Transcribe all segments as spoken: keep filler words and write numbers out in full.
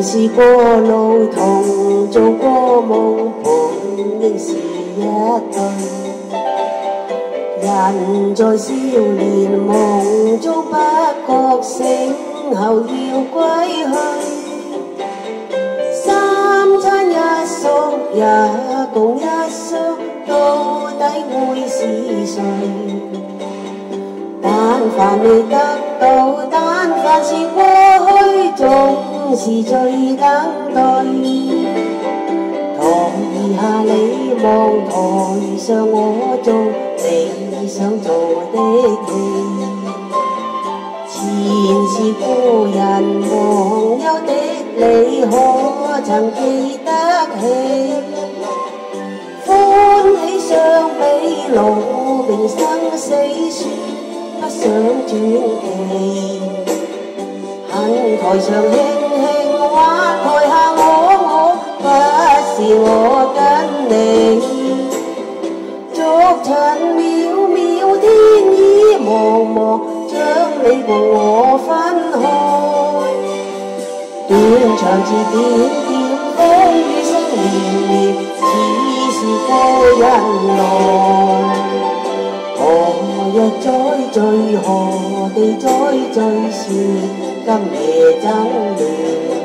是過路同做過夢，本應是一對。人在少年夢中不覺醒後要歸去，三餐一宿也共一宿，到底會是誰？但凡未得到，但凡是過去，總是最等對。台下你望，台上我做你想做的戲。前是故人忘憂的你，可曾記得起？歡喜相比老病生死說不想轉期，恨台上輕輕或台下我我，不是我跟你。逐塵渺渺天意茫茫，將你共我分開。斷腸字點點，風雨聲綿綿，似是故人來。何日再聚，何地再聚時，今夜怎亂？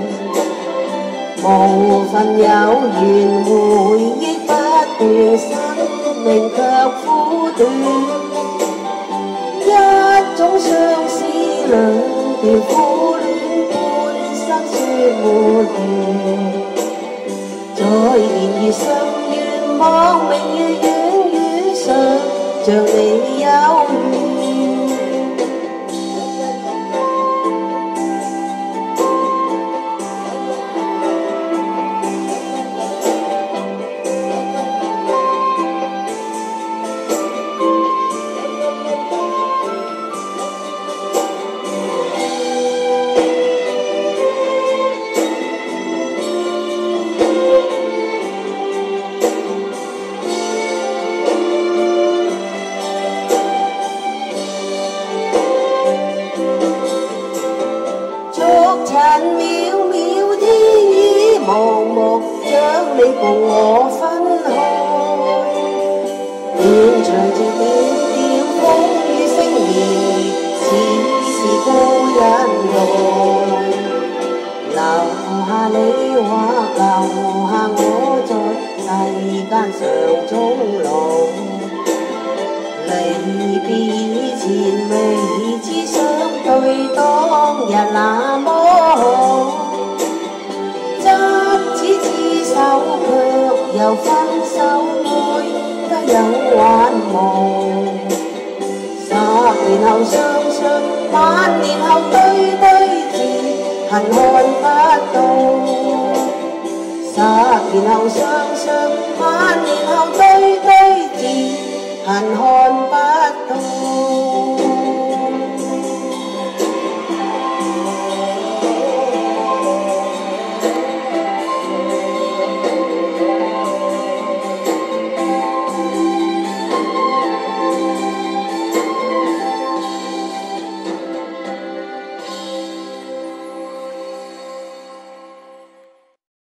無份有緣，回憶不斷，生命卻苦短。一種相思，兩段苦戀，半生說沒完。在年月深遠，望明月遠遠上，像你有緣。塵渺渺天意茫茫，將你共我分開。斷腸字點點，風雨聲綿綿，似是故人來。留下你或留下我，在世間上終老。離別前未知相對，當日那麼好，執子之手卻又分手，愛得有還無。十年後相相，萬年後對對字，恨看不到。十年後相相，萬年後對對字，恨看